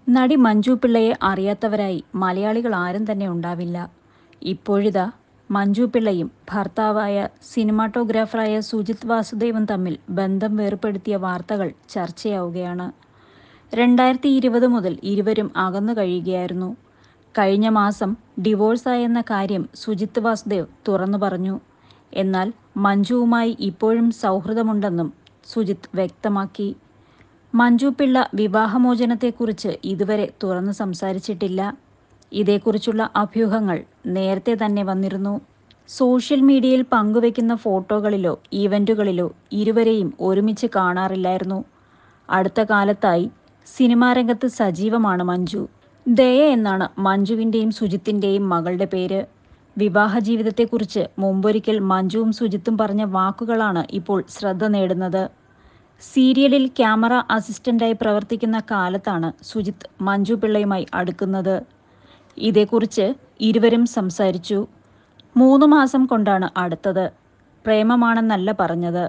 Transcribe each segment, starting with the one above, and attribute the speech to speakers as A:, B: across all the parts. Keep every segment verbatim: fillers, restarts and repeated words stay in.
A: നടി മഞ്ജു പിള്ളയെ അറിയാത്തവരായി മലയാളികൾ ആരും തന്നെ ഉണ്ടാവില്ല. ഇപ്പോഴിതാ മഞ്ജു പിള്ളയും ഭർത്താവായ സിനിമാറ്റോഗ്രാഫറായ സുജിത് വാസുദേവും തമ്മിൽ ബന്ധം വേർപെടുത്തിയ വാർത്തകൾ ചർച്ചയാവുകയാണ്. രണ്ടായിരത്തി ഇരുപത് മുതൽ ഇരുവരും അകന്നു കഴിയുകയായിരുന്നു. കഴിഞ്ഞ മാസം ഡിവോഴ്സായെന്ന കാര്യം സുജിത് വാസുദേവ് തുറന്നു പറഞ്ഞു. എന്നാൽ മഞ്ജുവുമായി ഇപ്പോഴും സൗഹൃദമുണ്ടെന്നും സുജിത് വ്യക്തമാക്കി. മഞ്ജു പിള്ള വിവാഹമോചനത്തെക്കുറിച്ച് ഇതുവരെ തുറന്നു സംസാരിച്ചിട്ടില്ല. ഇതേക്കുറിച്ചുള്ള അഭ്യൂഹങ്ങൾ നേരത്തെ തന്നെ വന്നിരുന്നു. സോഷ്യൽ മീഡിയയിൽ പങ്കുവയ്ക്കുന്ന ഫോട്ടോകളിലോ ഈവൻറ്റുകളിലോ ഇരുവരെയും ഒരുമിച്ച് കാണാറില്ലായിരുന്നു. അടുത്ത കാലത്തായി സിനിമാ രംഗത്ത് സജീവമാണ് മഞ്ജു. ദയ എന്നാണ് മഞ്ജുവിൻ്റെയും സുജിത്തിൻ്റെയും മകളുടെ പേര്. വിവാഹ ജീവിതത്തെക്കുറിച്ച് മുമ്പൊരിക്കൽ മഞ്ജുവും സുജിത്തും പറഞ്ഞ വാക്കുകളാണ് ഇപ്പോൾ ശ്രദ്ധ നേടുന്നത്. സീരിയലിൽ ക്യാമറ അസിസ്റ്റൻ്റായി പ്രവർത്തിക്കുന്ന കാലത്താണ് സുജിത്ത് മഞ്ജു പിള്ളയുമായി അടുക്കുന്നത്. ഇതേക്കുറിച്ച് ഇരുവരും സംസാരിച്ചു. മൂന്ന് മാസം കൊണ്ടാണ് അടുത്തത്. പ്രേമമാണെന്നല്ല പറഞ്ഞത്.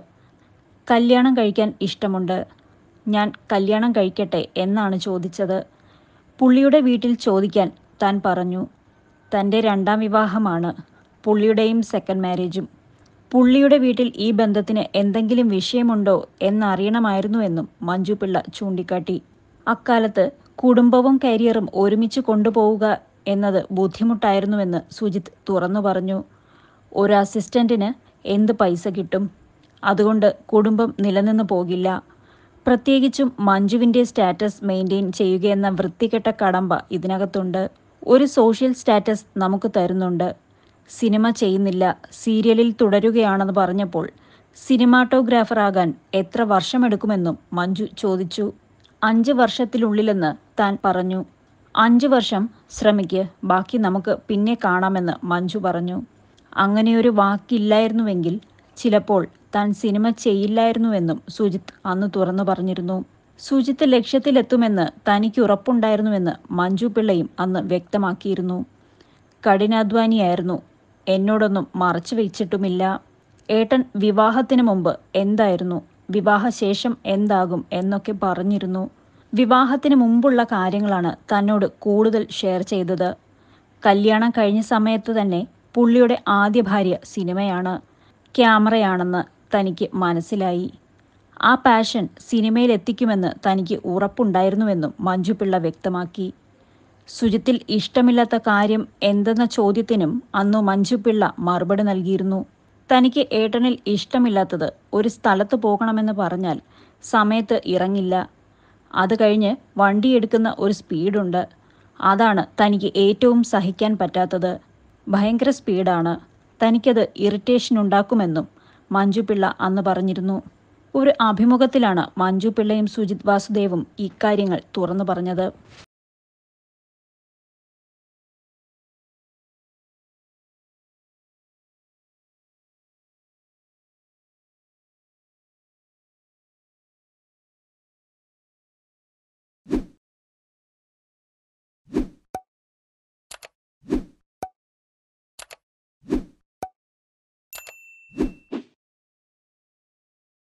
A: കല്യാണം കഴിക്കാൻ ഇഷ്ടമുണ്ട്. ഞാൻ കല്യാണം കഴിക്കട്ടെ എന്നാണ് ചോദിച്ചത്. പുള്ളിയുടെ വീട്ടിൽ ചോദിക്കാൻ താൻ പറഞ്ഞു. തൻ്റെ രണ്ടാം വിവാഹമാണ്. പുള്ളിയുടെയും സെക്കൻഡ് മാരേജും. പുള്ളിയുടെ വീട്ടിൽ ഈ ബന്ധത്തിന് എന്തെങ്കിലും വിഷയമുണ്ടോ എന്നറിയണമായിരുന്നുവെന്നും മഞ്ജു പിള്ള ചൂണ്ടിക്കാട്ടി. അക്കാലത്ത് കുടുംബവും കരിയറും ഒരുമിച്ച് കൊണ്ടുപോവുക എന്നത് ബുദ്ധിമുട്ടായിരുന്നുവെന്ന് സുജിത്ത് തുറന്നു പറഞ്ഞു. ഒരു അസിസ്റ്റന്റിന് എന്ത് പൈസ കിട്ടും? അതുകൊണ്ട് കുടുംബം നിലനിന്ന് പോകില്ല. പ്രത്യേകിച്ചും മഞ്ജുവിൻ്റെ സ്റ്റാറ്റസ് മെയിൻറ്റെയിൻ ചെയ്യുകയെന്ന വൃത്തികെട്ട കടമ്പ ഇതിനകത്തുണ്ട്. ഒരു സോഷ്യൽ സ്റ്റാറ്റസ് നമുക്ക് തരുന്നുണ്ട്. സിനിമ ചെയ്യുന്നില്ല, സീരിയലിൽ തുടരുകയാണെന്ന് പറഞ്ഞപ്പോൾ സിനിമാറ്റോഗ്രാഫറാകാൻ എത്ര വർഷമെടുക്കുമെന്നും മഞ്ജു ചോദിച്ചു. അഞ്ച് വർഷത്തിനുള്ളിലെന്ന് താൻ പറഞ്ഞു. അഞ്ച് വർഷം ശ്രമിക്ക്, ബാക്കി നമുക്ക് പിന്നെ കാണാമെന്ന് മഞ്ജു പറഞ്ഞു. അങ്ങനെയൊരു വാക്കില്ലായിരുന്നുവെങ്കിൽ ചിലപ്പോൾ താൻ സിനിമ ചെയ്യില്ലായിരുന്നുവെന്നും സുജിത്ത് അന്ന് തുറന്നു പറഞ്ഞിരുന്നു. സുജിത്ത് ലക്ഷ്യത്തിലെത്തുമെന്ന് തനിക്ക് ഉറപ്പുണ്ടായിരുന്നുവെന്ന് മഞ്ജു പിള്ളയും അന്ന് വ്യക്തമാക്കിയിരുന്നു. കഠിനാധ്വാനിയായിരുന്നു. എന്നോടൊന്നും മറച്ചു വെച്ചിട്ടുമില്ല. ഏട്ടൻ വിവാഹത്തിന് മുമ്പ് എന്തായിരുന്നു, വിവാഹശേഷം എന്താകും എന്നൊക്കെ പറഞ്ഞിരുന്നു. വിവാഹത്തിന് മുമ്പുള്ള കാര്യങ്ങളാണ് തന്നോട് കൂടുതൽ ഷെയർ ചെയ്തത്. കല്യാണം കഴിഞ്ഞ സമയത്ത് തന്നെ പുള്ളിയുടെ ആദ്യ ഭാര്യ സിനിമയാണ്, ക്യാമറയാണെന്ന് തനിക്ക് മനസ്സിലായി. ആ പാഷൻ സിനിമയിലെത്തിക്കുമെന്ന് തനിക്ക് ഉറപ്പുണ്ടായിരുന്നുവെന്നും മഞ്ജു പിള്ള വ്യക്തമാക്കി. സുജിത്തിൽ ഇഷ്ടമില്ലാത്ത കാര്യം എന്തെന്ന ചോദ്യത്തിനും അന്നു മഞ്ജു പിള്ള മറുപടി നൽകിയിരുന്നു. തനിക്ക് ഏട്ടനിൽ ഇഷ്ടമില്ലാത്തത് ഒരു സ്ഥലത്ത് പോകണമെന്ന് പറഞ്ഞാൽ സമയത്ത് ഇറങ്ങില്ല. അത് കഴിഞ്ഞ് വണ്ടിയെടുക്കുന്ന ഒരു സ്പീഡുണ്ട്. അതാണ് തനിക്ക് ഏറ്റവും സഹിക്കാൻ പറ്റാത്തത്. ഭയങ്കര സ്പീഡാണ്. തനിക്കത് ഇറിറ്റേഷൻ ഉണ്ടാക്കുമെന്നും മഞ്ജു പിള്ള അന്ന് പറഞ്ഞിരുന്നു. ഒരു അഭിമുഖത്തിലാണ് മഞ്ജു പിള്ളയും സുജിത് വാസുദേവും ഇക്കാര്യങ്ങൾ തുറന്നു പറഞ്ഞത്.